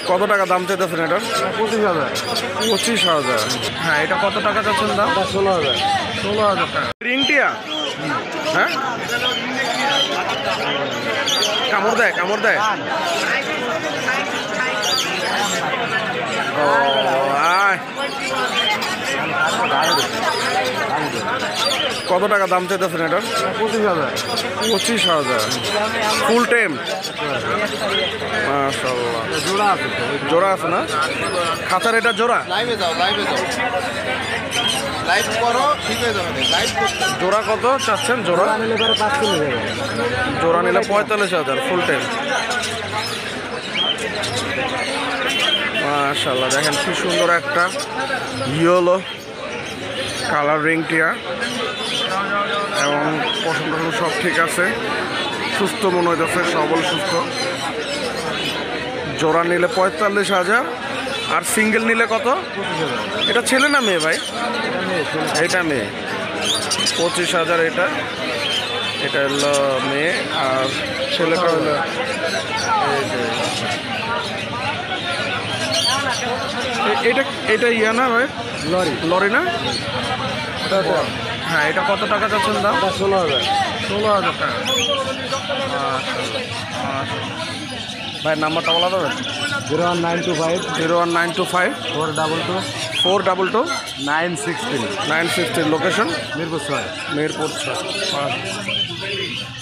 কত টাকা দাম চাইতেছেন এটার? 25,000। 25,000। হ্যাঁ, এটা কত টাকা চাচ্ছেন দাম? 16,000। 16,000 টাকা। রিংটিয়া? হ্যাঁ, কামড় দেয় কামড় দেয়। ও আয়, কত টাকা দাম চাইতেছেন এটার? 25,000। 25,000। Full time? মাশাআল্লাহ। জোড়া আছে তো? জোড়া আছে না? খাঁচার এটা জোড়া? লাইভে যাও, লাইভে যাও। লাইভ করো, ঠিক হয়ে যাবে। লাইভ করতে জোড়া কত চাচ্ছেন জোড়া? নিলে পরে 5 কিলো যাবে। জোড়া নিলে 45,000 ফুল টাইম। মাশাআল্লাহ, দেখেন কি সুন্দর একটা ইয়েলো কালার রিংটিয়া এবং পশম টশম সব ঠিক আছে, সুস্থ মনে হইতেছে, সবল সুস্থ। জোড়া নিলে 45,000 আর সিঙ্গেল নিলে কত? এটা ছেলে না মেয়ে ভাই? এটা মেয়ে। 25,000 এটা। এটা হলো মেয়ে আর ছেলেটা হলো এই যে এটা এটা ইয়া না ভাই? লরি। লরি না? হ্যাঁ, এটা কত টাকা যাচ্ছেন দাম? 16,000। 16,000 টাকা। ভাই নাম্বারটা বলা যাবে? 01925 01925 422 422 916 916। লোকেশন মিরপুর 6। মিরপুর 6।